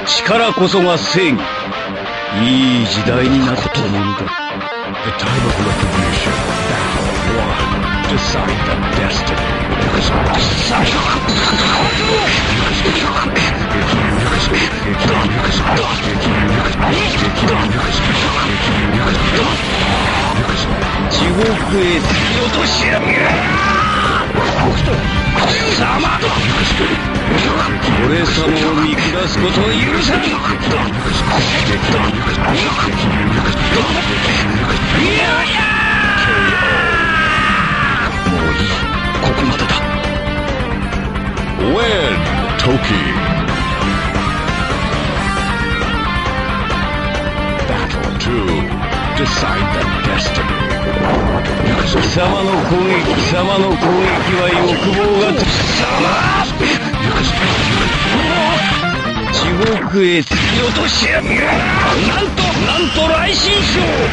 力こそが正義。いい時代になったもんだ。 The time of retribution. Battle 1. Decide the destiny. 地獄へ突き落としやがれ。貴様、俺様を見下すことを許さん。いやいや、もういい、ここまでだ。 Win, Toki. Battle 2. Decide the destiny. 貴様の攻撃は欲望が貴様、地獄へ突き落としやがれ。なんと来神将。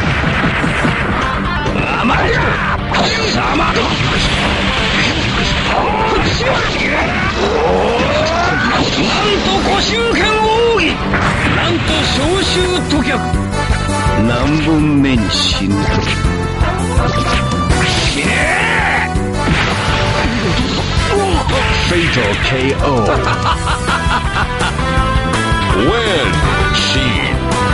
甘い貴様、なんとご周辺奥義、なんと召集飛脚。何本目に死ぬとき。 Fatal KO. Win, Sheen.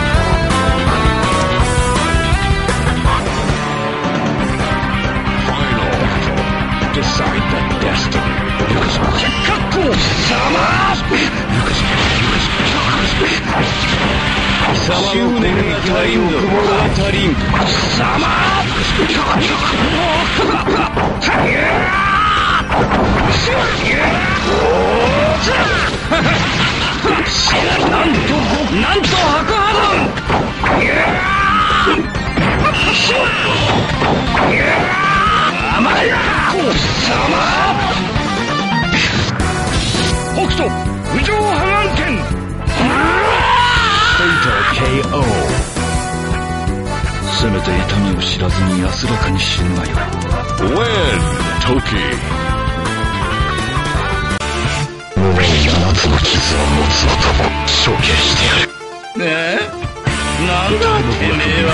Final battle. Decide the destiny. 貴様の攻撃は欲望が足りん。貴様、なんと白波弾。甘い貴様、北斗宇上波眼剣。 Fatal KO. せめて痛みを知らずに安らかに死ぬがよい。 Win, Toki. 胸に7つの傷を持つ男、処刑してやる。 ねえ、なんだてめえは。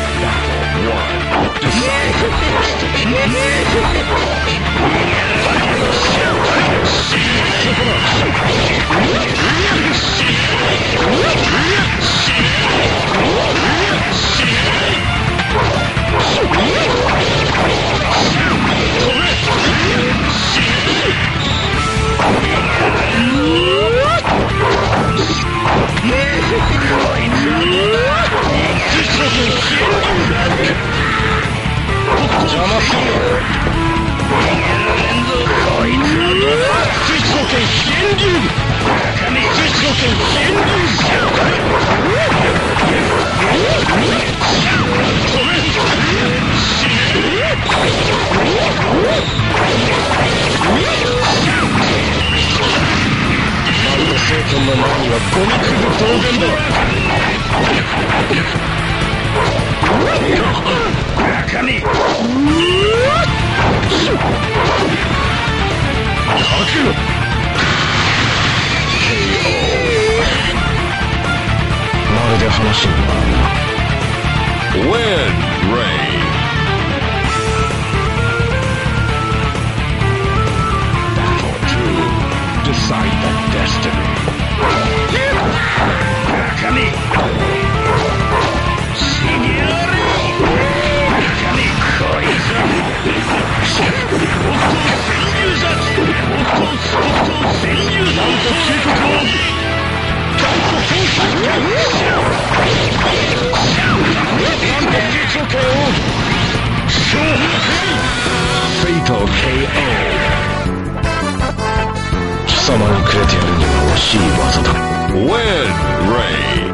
まるで話にならんな。 Win, Ray. Battle 2. Decide the destiny. 貴様にくれてやるには惜しい技だ。 Win, Ray.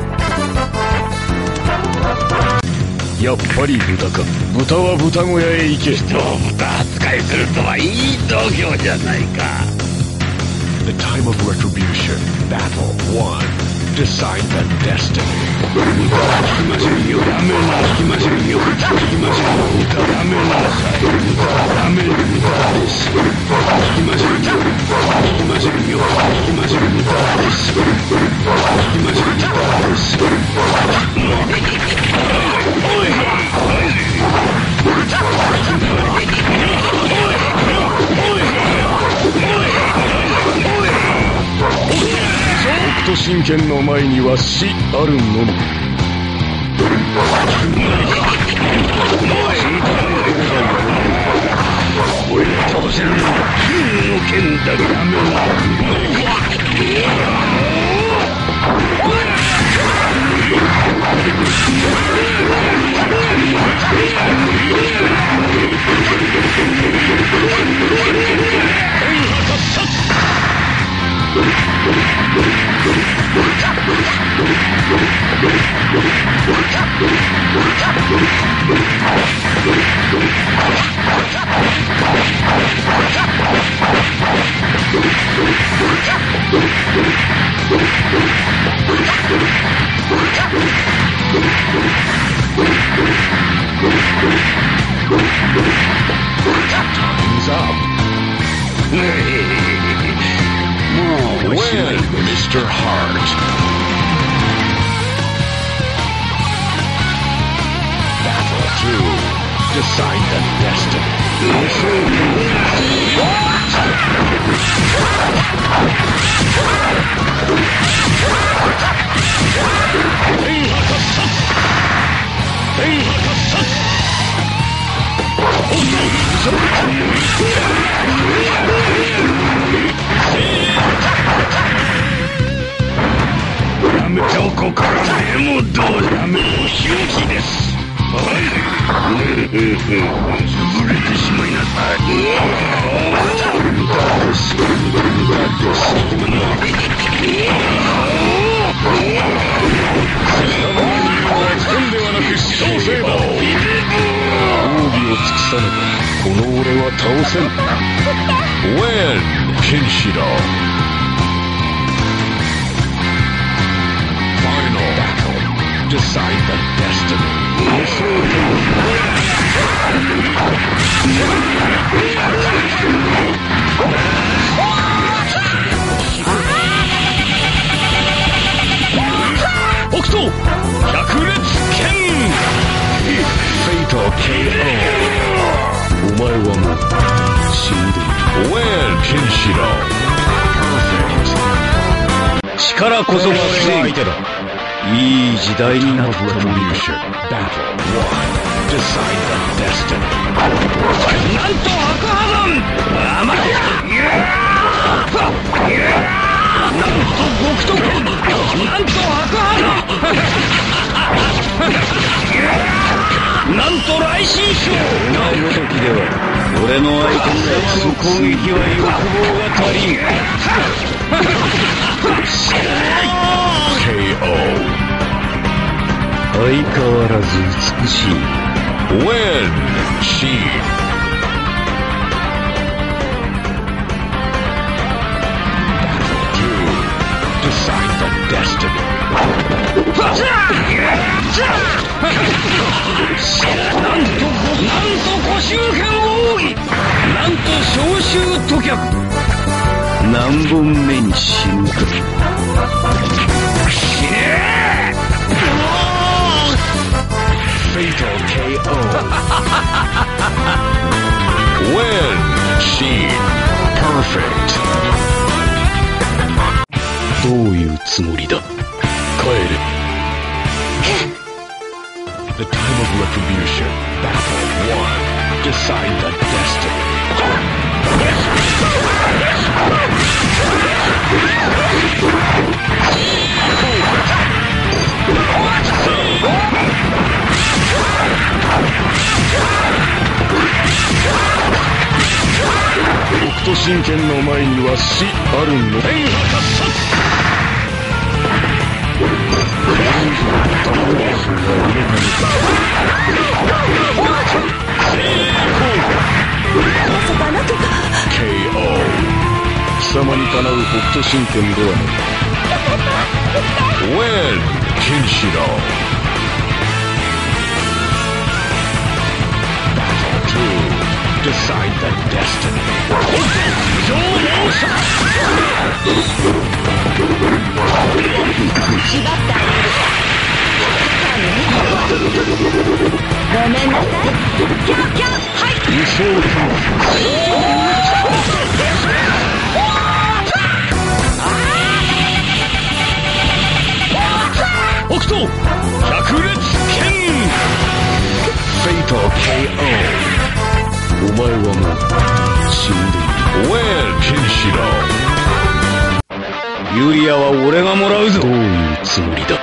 やっぱり豚か。豚は豚小屋へ行け。 人を豚扱いするとはいい度胸じゃないか。 The time of retribution. Battle 1. Decide the destiny. 豚は引きませんよ。やめな、引きませんよ。引きませんよ。豚やめなさい。豚はダメ。豚です。引きませんよ。引きませんよ。引きません。豚です。引きません。 斗神拳の前には死あるのみ。俺が倒せるのは金の剣だけダメTime's up. Win, Mr. Hart. Battle 2. Decide the destiny.どこからでもどうだめお仕置きです。潰れてしまいなさい。無駄です。無駄です。戦ではなく死闘せば奥義を尽くさねばこの俺は倒せん。Win, Kenshiro. Final battle. Decide the destiny. 北斗百裂拳 Fatal KO お前はもう死んでいる。 Win, Kenshiro. Perfect. 力こそが正義だ。いい時代になった。 Battle 1. Decide the destiny. なんと白破弾。甘い。なんと極特。なんと白破弾。なんと雷神将。なごときでは俺の相手に対する攻撃は欲望が足りん。 KO. 相変わらず美しい。 Win, Sheen. Battle 2. Decide the destiny. なんと五周剣奥義。なんと召集飛脚。何本目に死ぬか。死ねー。 Fatal KO. Win, Sheen. Perfect. どういうつもりだ。帰れ。 The time of retribution. Battle 1. Decide the destiny. 北斗神拳の前には死あるの。 KO. 貴様にかなう北斗神拳ではない。 Win, Kenshiro. Battle 2. Decide the destiny. ごめんなさい。キャーキャー。はい。 無双剣。 百裂剣。 Fatal KO. お前はもう死んでいる。 Win, Kenshiro. ユリアは俺がもらうぞ。どういうつもりだ。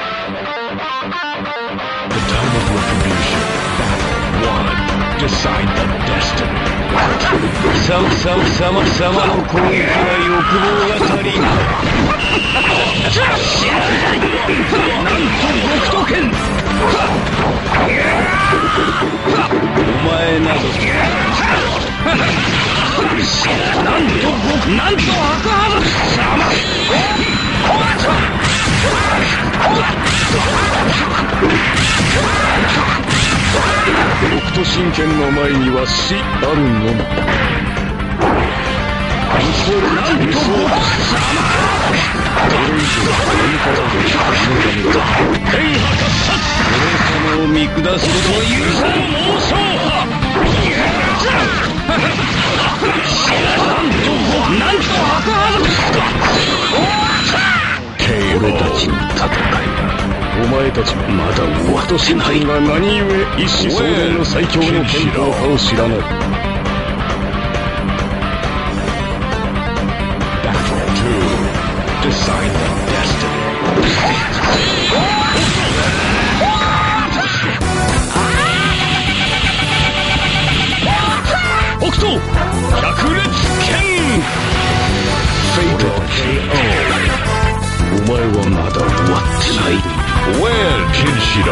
The time of retribution. Battle 1. Decide the destiny. 貴様の攻撃は欲望が足りん。なんと北斗剣。お前などなんと赤肌北斗神拳の前には死あるのみ。なんと俺様を見下すことは許さぬ妄想派。なんと赤肌俺たちの戦いだ。お前たちはまだ終わってないが何故一子相伝の最強の剣道派を知らない。 Battle 2. Decide the destiny. 北斗百裂剣。 Fatal KO. お前はまだ終わってない。 Win, Kenshiro.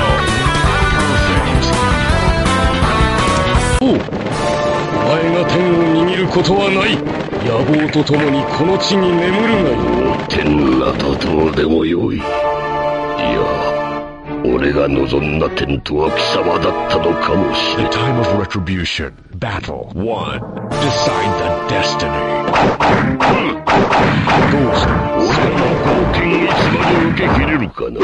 Perfect. お前が天を握ることはない。野望とともにこの地に眠るがいい。 天などどうでもよい。いや、俺が望んだ天とは貴様だったのかもしれ The ん。 time of retribution. Battle 1. Decide the destiny. どうした。 俺の貢献いつまで受け切れるかな。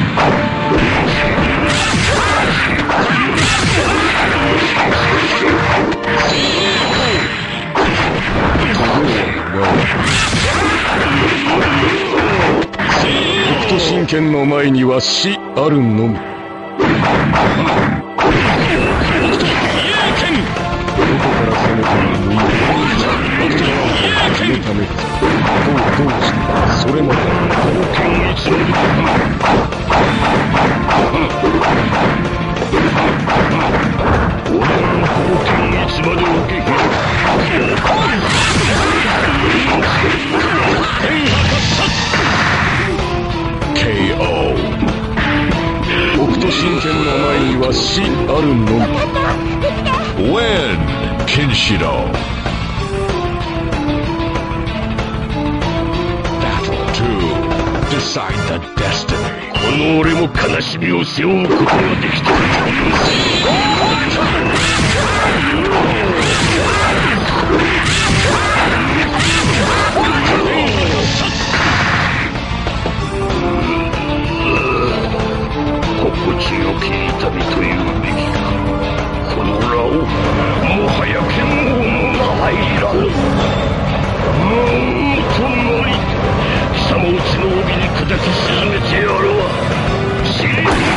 北斗神拳の前には死あるのみ。どこから攻めても無意味。そのためか。どうしてそれまで貢献いつまで俺の貢献いつまで受け切る。 KO. 北斗神拳の前には死あるのみ。 Win, Kenshiro. Battle 2. Decide the destiny. この俺も悲しみを背負うことができた。心地よき痛みというべきか。この羅をもはや剣王が入らぬ。となり貴様を血の帯に砕き沈めてやるわ。死ね。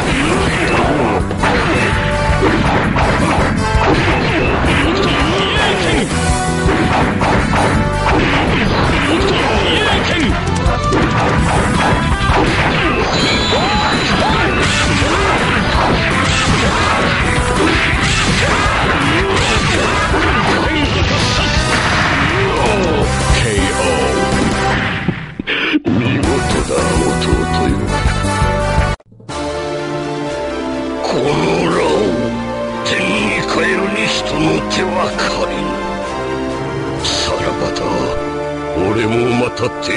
見事だ、弟よ。この羅を天に変えるに人の手は借りぬ。さらばだ、俺もまた天。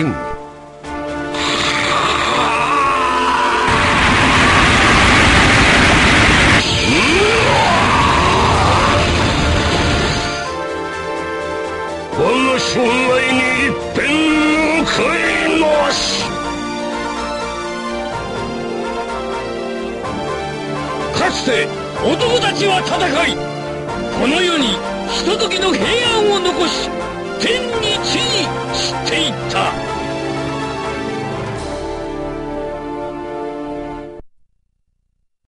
我が生涯に一片の悔いなし。 かつて男たちは戦い、この世にひとときの平安を残し、天に地に散っていった。